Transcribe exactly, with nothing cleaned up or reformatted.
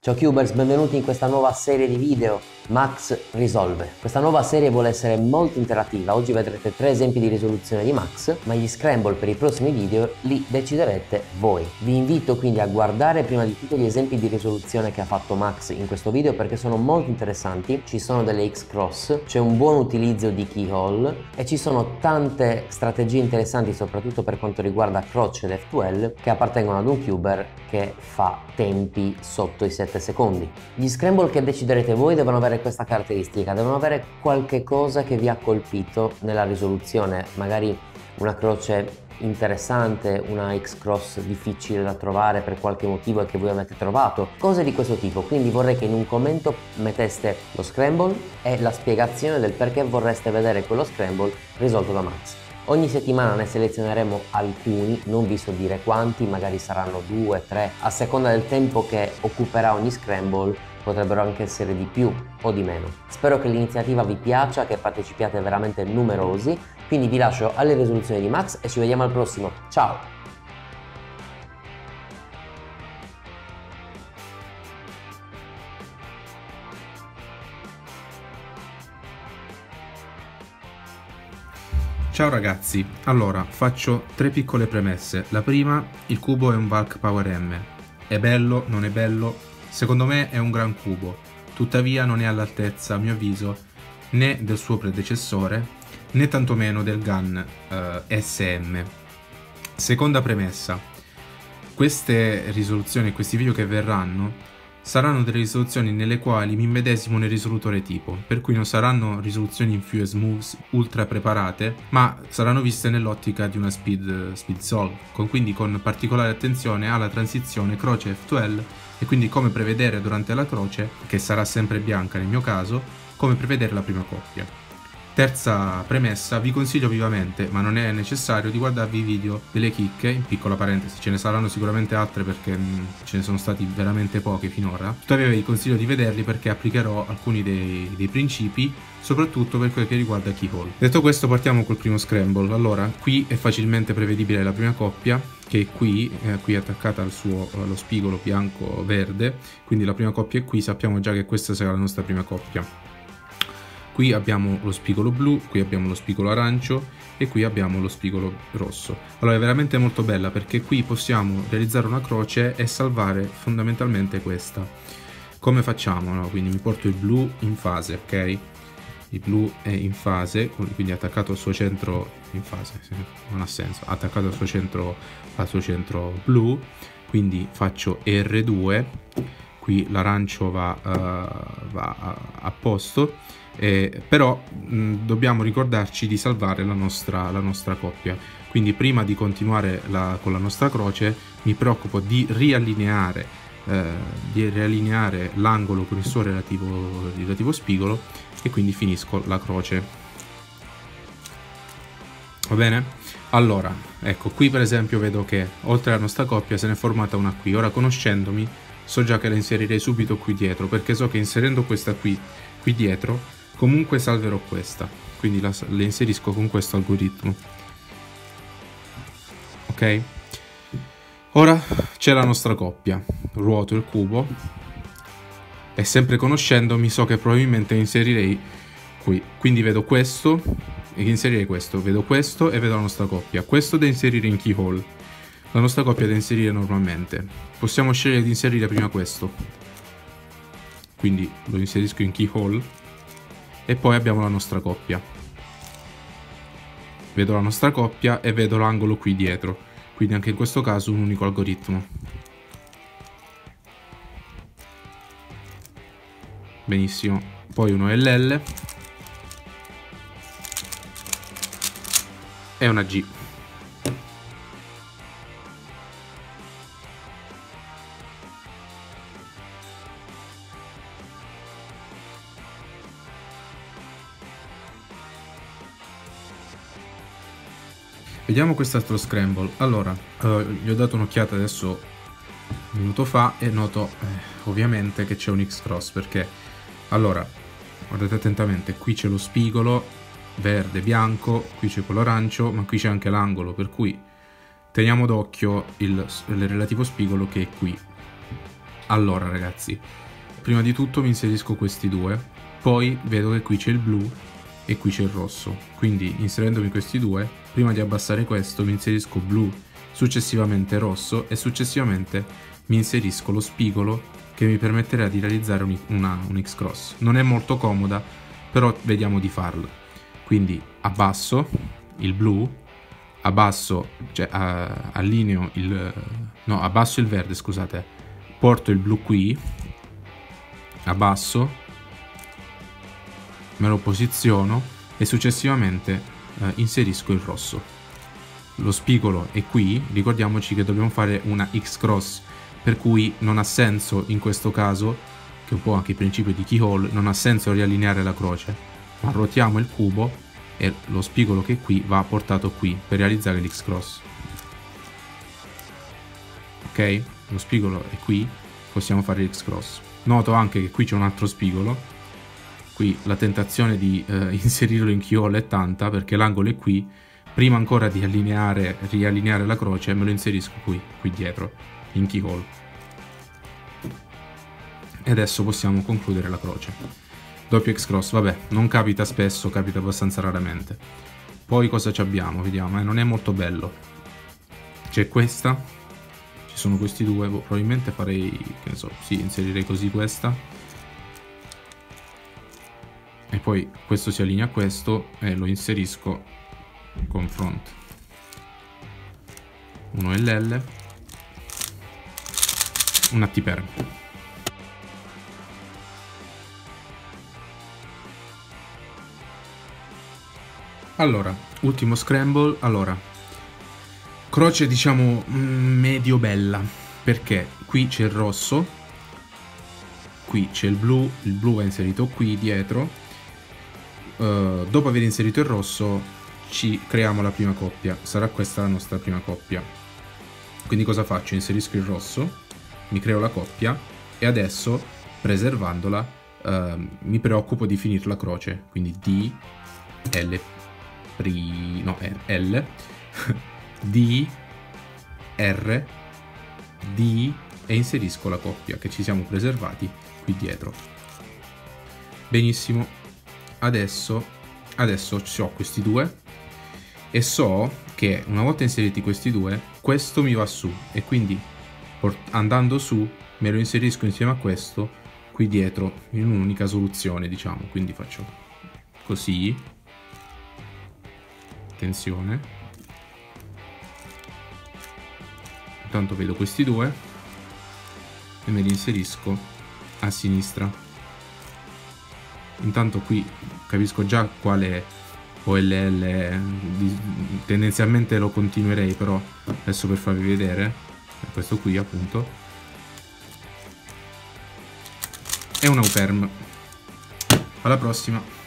Ciao Cubers, benvenuti in questa nuova serie di video Max risolve. Questa nuova serie vuole essere molto interattiva. Oggi vedrete tre esempi di risoluzione di Max, ma gli scramble per i prossimi video li deciderete voi. Vi invito quindi a guardare prima di tutto gli esempi di risoluzione che ha fatto Max in questo video perché sono molto interessanti. Ci sono delle X-cross, c'è un buon utilizzo di keyhole e ci sono tante strategie interessanti soprattutto per quanto riguarda Crotch ed F due L che appartengono ad un cuber che fa tempi sotto i sette secondi. Gli scramble che deciderete voi devono avere questa caratteristica, devono avere qualche cosa che vi ha colpito nella risoluzione, magari una croce interessante, una X-cross difficile da trovare per qualche motivo e che voi avete trovato, cose di questo tipo. Quindi vorrei che in un commento metteste lo scramble e la spiegazione del perché vorreste vedere quello scramble risolto da Max. Ogni settimana ne selezioneremo alcuni, non vi so dire quanti, magari saranno due, tre, a seconda del tempo che occuperà ogni scramble, potrebbero anche essere di più o di meno. Spero che l'iniziativa vi piaccia, che partecipiate veramente numerosi, quindi vi lascio alle risoluzioni di Max e ci vediamo al prossimo. Ciao! Ciao ragazzi, allora faccio tre piccole premesse. La prima, il cubo è un Valk Power M. È bello, non è bello? Secondo me è un gran cubo, tuttavia non è all'altezza, a mio avviso, né del suo predecessore, né tantomeno del Gun uh, S M. Seconda premessa, queste risoluzioni, questi video che verranno, saranno delle risoluzioni nelle quali mi immedesimo nel risolutore tipo, per cui non saranno risoluzioni in few moves ultra preparate, ma saranno viste nell'ottica di una speed, speed solve, con, quindi con particolare attenzione alla transizione croce F due L e quindi come prevedere durante la croce, che sarà sempre bianca nel mio caso, come prevedere la prima coppia. Terza premessa, vi consiglio vivamente, ma non è necessario, di guardarvi i video delle chicche, in piccola parentesi, ce ne saranno sicuramente altre perché mh, ce ne sono stati veramente pochi finora, tuttavia vi consiglio di vederli perché applicherò alcuni dei, dei principi, soprattutto per quel che riguarda keyhole. Detto questo, partiamo col primo scramble. Allora, qui è facilmente prevedibile la prima coppia, che è qui, è qui attaccata al suo, allo spigolo bianco-verde, quindi la prima coppia è qui, sappiamo già che questa sarà la nostra prima coppia. Qui abbiamo lo spigolo blu, qui abbiamo lo spigolo arancio e qui abbiamo lo spigolo rosso. Allora è veramente molto bella perché qui possiamo realizzare una croce e salvare fondamentalmente questa. Come facciamo? No? Quindi mi porto il blu in fase, ok? Il blu è in fase, quindi attaccato al suo centro in fase, non ha senso, attaccato al suo centro, al suo centro blu, quindi faccio R due, qui l'arancio va, uh, va a, a posto. Eh, però mh, dobbiamo ricordarci di salvare la nostra, la nostra coppia, quindi prima di continuare la, con la nostra croce mi preoccupo di riallineare eh, di riallineare l'angolo con il suo relativo, relativo spigolo e quindi finisco la croce. Va bene? Allora, ecco, qui per esempio vedo che oltre alla nostra coppia se ne è formata una qui. Ora, conoscendomi, so già che la inserirei subito qui dietro, perché so che inserendo questa qui qui dietro comunque salverò questa, quindi la, le inserisco con questo algoritmo. Ok? Ora c'è la nostra coppia, ruoto il cubo e sempre conoscendomi so che probabilmente inserirei qui, quindi vedo questo e inserirei questo, vedo questo e vedo la nostra coppia. Questo da inserire in keyhole, la nostra coppia da inserire normalmente. Possiamo scegliere di inserire prima questo, quindi lo inserisco in keyhole e poi abbiamo la nostra coppia. Vedo la nostra coppia e vedo l'angolo qui dietro, quindi anche in questo caso un unico algoritmo. Benissimo, poi uno L L e una G. Vediamo quest'altro scramble. Allora, uh, gli ho dato un'occhiata adesso un minuto fa e noto eh, ovviamente che c'è un X-cross perché, allora, guardate attentamente, qui c'è lo spigolo verde, bianco, qui c'è quello arancio, ma qui c'è anche l'angolo, per cui teniamo d'occhio il, il relativo spigolo che è qui. Allora ragazzi, prima di tutto mi inserisco questi due, poi vedo che qui c'è il blu e qui c'è il rosso, quindi inserendomi questi due, prima di abbassare questo mi inserisco blu, successivamente rosso e successivamente mi inserisco lo spigolo che mi permetterà di realizzare un, una, un X-Cross. Non è molto comoda, però vediamo di farla. Quindi abbasso il blu, abbasso, cioè uh, allineo il, no, abbasso il verde, scusate, porto il blu qui, abbasso, me lo posiziono e successivamente uh, inserisco il rosso. Lo spigolo è qui, ricordiamoci che dobbiamo fare una X-Cross, per cui non ha senso in questo caso, che è un po' anche il principio di keyhole, non ha senso riallineare la croce, ma ruotiamo il cubo e lo spigolo che è qui va portato qui per realizzare l'X-Cross. Ok? Lo spigolo è qui, possiamo fare l'X-Cross. Noto anche che qui c'è un altro spigolo, qui la tentazione di eh, inserirlo in keyhole è tanta perché l'angolo è qui, prima ancora di allineare, riallineare la croce me lo inserisco qui, qui dietro, in keyhole. E adesso possiamo concludere la croce. Doppio X-Cross, vabbè, non capita spesso, capita abbastanza raramente. Poi cosa ci abbiamo? Vediamo, eh, non è molto bello. C'è questa, ci sono questi due, boh, probabilmente farei, che ne so, sì, inserirei così questa. E poi questo si allinea a questo e lo inserisco con front. Uno L L. Un attiperm. Allora, ultimo scramble. Allora, croce diciamo medio bella, perché qui c'è il rosso, qui c'è il blu, il blu è inserito qui dietro. Uh, dopo aver inserito il rosso ci creiamo la prima coppia, sarà questa la nostra prima coppia. Quindi cosa faccio? Inserisco il rosso, mi creo la coppia e adesso, preservandola, uh, mi preoccupo di finire la croce, quindi D, L, pri, no, L, D, R, D e inserisco la coppia che ci siamo preservati qui dietro. Benissimo, adesso, adesso ho questi due e so che una volta inseriti questi due, questo mi va su e quindi andando su me lo inserisco insieme a questo qui dietro in un'unica soluzione, diciamo. Quindi faccio così, attenzione, intanto vedo questi due e me li inserisco a sinistra. Intanto qui capisco già quale O L L è, tendenzialmente lo continuerei, però adesso per farvi vedere questo qui appunto è un Auperm. Alla prossima.